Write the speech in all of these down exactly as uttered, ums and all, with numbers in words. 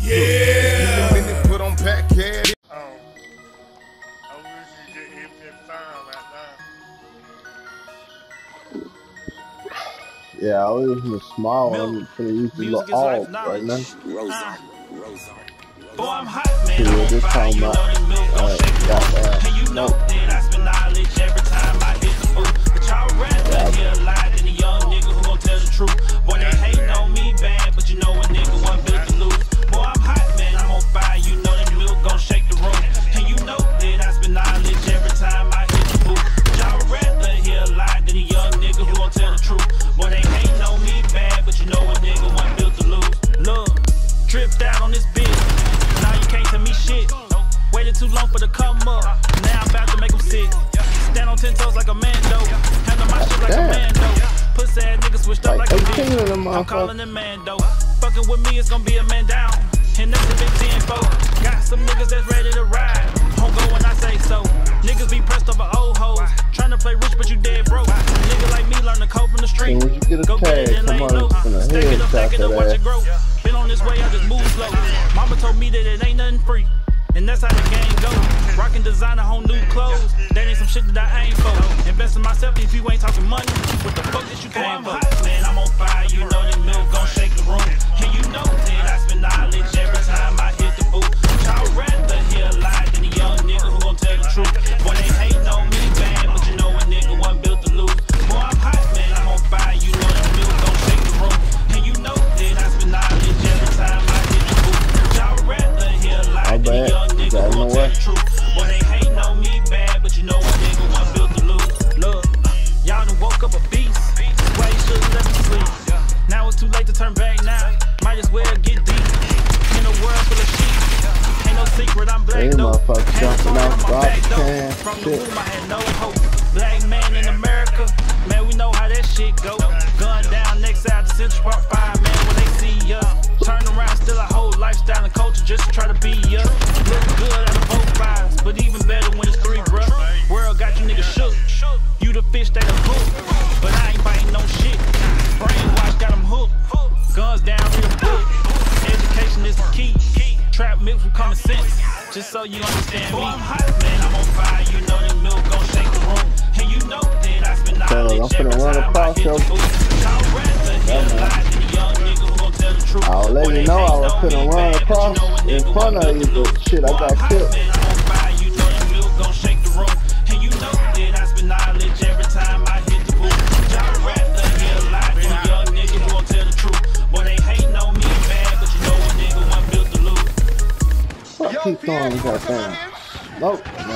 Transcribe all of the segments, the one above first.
Yeah. When they put on back head. Oh, I wish you get hit that time right now. Yeah, I was using the small one for the use the little off right now. Rosart, Rosart. Boy, I'm hot, man. Yeah, this time about uh, got that. And you know that I spend knowledge every time I hit the booth. But y'all rather hear a lie than a young nigga who gon' tell the truth. Boy, they hating on me bad, but you know a nigga wasn't built to lose. Boy, I'm hot, man. I'm on fire. You know that milk gon' shake the room. And you know that I spend knowledge every time I hit the booth. But y'all rather hear a lie than a young nigga who gon' tell the truth. Boy, they hating on me bad, but you know a nigga wasn't built to lose. Look, tripped out on this bitch. Now you can't tell me shit. Waited too long for the come up. Now I'm about to make them sick. Stand on ten toes like a man though. Handle my shit like a man though. Pussy ass niggas switched up like a bitch. I'm calling them man though. Fucking with me, it's gonna be a man down. And that's the big ten four. Got some niggas that's ready to ride. Don't go when I say so. Niggas be pressed over old hoes. Tryna play rich, but you dead broke. Nigga like me learn to cope from the street. Go get it and lay low. Stack it up, stack it up, watch it grow. Been on this way, I just move slow. Mama told me that it ain't nothing free. And that's how the game go. Rockin' designer, whole new clothes. That ain't some shit that I ain't for. Invest in myself if you ain't talking money. What the fuck did you came for? Man, I'm on fire. You know that milk gon' shake the room. And you know that I spend knowledge every time I hit the booth. Y'all rather hear a lie than a young nigga who gon' tell the truth. Boy, they hating on me bad, but you know a nigga wasn't built to lose. Boy, I'm hot, man. I'm on fire. You know that milk gon' shake the room. And you know that I spend knowledge every time I hit the booth. Y'all rather hear a lie than a young nigga who gon' tell the truth. Boy, they hating on me bad, but you know a nigga wasn't built to lose. Look, y'all done woke up a beast. Why you should've let me sleep? Now it's too late to turn back now. Might as well get deep. In a world full of sheep. Ain't no secret, I'm black though. Jumping off back though. From the womb, I had no hope. Black man in America, man, we know how that shit go. Gun down next side to Central Park Five, man, when they see us. Turn around, still a whole lifestyle and culture just to try to be us. Look good out of both fives, but even better when it's three, bruh. World got you niggas shook. You the fish, they the hook. But I ain't biting no shit. Brainwash got them hooked. Guns down, read a book. Education is the key. Trap milk from common sense. Just so you understand me. Boy, I'm hot, man. I'm on fire. You know that milk gon' shake the room. And you know that I spend knowledge every time I hit the booth. Y'all rather hear a lie than a young nigga who gon' tell the truth. I'll let you know I was finna run across in front of you, but shit, I got killed. Man, I'm on fire. You know that milk gon' shake the room. And you know that I spend knowledge every time I hit the booth. Y'all rather hear a lie than a young nigga who gon' tell the truth. Boy, they hating on me bad, but you know a nigga wasn't built to lose. Keep going, goddamn. Nope, no.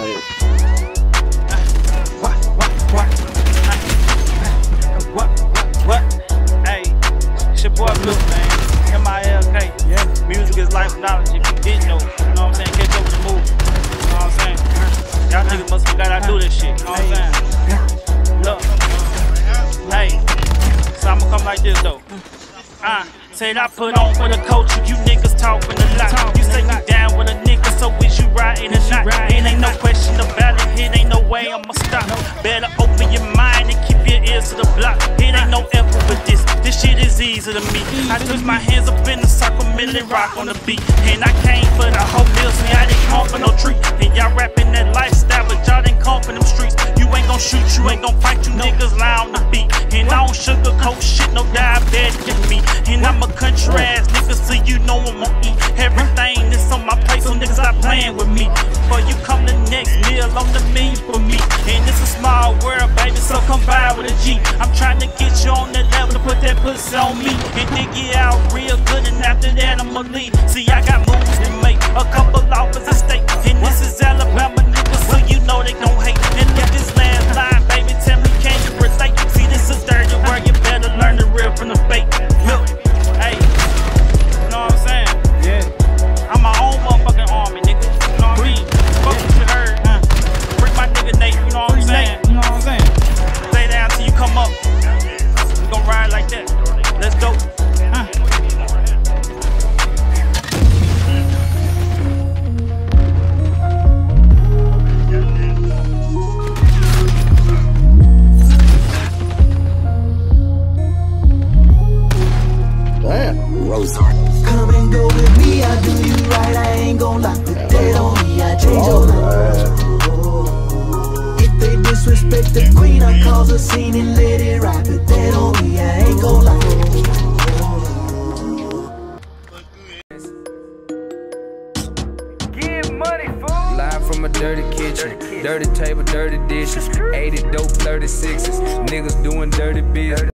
What, what, what? What, what? Hey, it's your boy Milk, man. M I L K. Yeah. Music is life knowledge. If you didn't know, you know what I'm saying? Catch up with the move. You know what I'm saying? Y'all niggas must forgot I do this shit. You know what I'm saying? Look. Hey. So I'ma come like this, though. Uh, said I put on for the culture, you niggas talking a lot. You say you down with a nigga, so is you riding or not? It ain't no question about it, it ain't no way I'ma stop. Better open your mind and keep your ears to the block. It ain't no effort with this, this shit is easy to me. I twist my hands up in the circle, milli rock on the beat. And I came for the whole meal, see I didn't come for no treat. And y'all rapping that lifestyle, but y'all didn't come for them streets. You ain't gon' shoot, you ain't gon' fight, you niggas lie on the beat. And I don't sugarcoat shit, no diabetic in me. And I'm a country ass nigga, so you know I'm gon' eat everything that's on my plate, so niggas stop playing with me. Before you come the next meal on the menu for me. And it's a small world, baby, so come by with a G. I'm trying to get you on that level to put that pussy on me. And dig it out real good, and after that I'ma leave. See, I got moves to make, a couple offers at stake. And this is Alabama niggas, so you know they gon' hate. And look this last line, baby, tell me can you relate? See, this is dirty work, you better learn the real from the fake. Milk. Hey, you know what I'm saying? Yeah. I'm my own motherfucking army, nigga. You know what I mean? Fuck what you heard, huh? Bring my nigga Nate, you know what I'm saying? You know what I'm saying? Stay down till you come up. We gon' ride like that. Let's go. Huh? the queen, I cause a scene and let it ride. Put that on me, I ain't gon' lie. Get money, fool. Live from a dirty kitchen, dirty table, dirty dishes. eighty dope, thirty-sixes. Niggas doing dirty business.